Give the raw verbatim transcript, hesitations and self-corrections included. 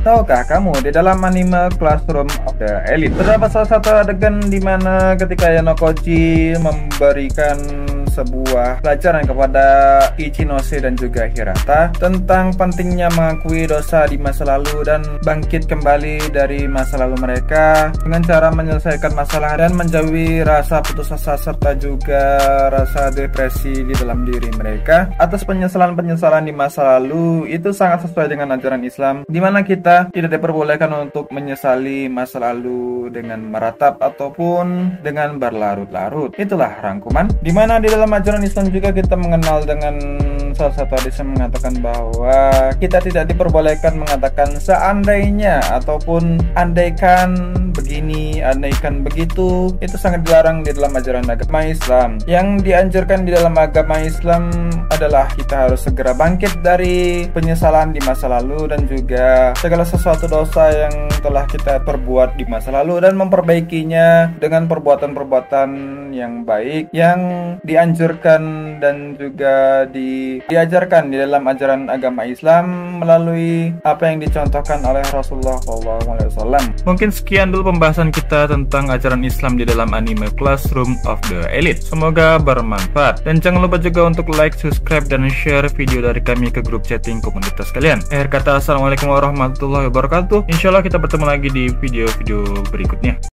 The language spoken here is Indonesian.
Tahukah kamu, di dalam anime Classroom of the Elite terdapat salah satu adegan di mana ketika Yanokoji memberikan sebuah pelajaran kepada Ichinose dan juga Hirata tentang pentingnya mengakui dosa di masa lalu dan bangkit kembali dari masa lalu mereka dengan cara menyelesaikan masalah dan menjauhi rasa putus asa serta juga rasa depresi di dalam diri mereka atas penyesalan-penyesalan di masa lalu. Itu sangat sesuai dengan ajaran Islam, di mana kita tidak diperbolehkan untuk menyesali masa lalu dengan meratap ataupun dengan berlarut-larut. Itulah rangkuman, di mana di dalam ajaran Islam juga kita mengenal dengan salah satu hadis yang mengatakan bahwa kita tidak diperbolehkan mengatakan seandainya ataupun andaikan begini, andaikan begitu. Itu sangat dilarang di dalam ajaran agama Islam. Yang dianjurkan di dalam agama Islam adalah kita harus segera bangkit dari penyesalan di masa lalu dan juga segala sesuatu dosa yang telah kita perbuat di masa lalu dan memperbaikinya dengan perbuatan-perbuatan yang baik yang dianjurkan dan juga di, diajarkan di dalam ajaran agama Islam melalui apa yang dicontohkan oleh Rasulullah shallallahu alaihi wasallam. Mungkin sekian dulu pembahasan kita tentang ajaran Islam di dalam anime Classroom of the Elite. Semoga bermanfaat dan jangan lupa juga untuk like, subscribe, dan share video dari kami ke grup chatting komunitas kalian. Akhir kata, assalamualaikum warahmatullahi wabarakatuh. Insyaallah kita bertemu lagi di video-video berikutnya.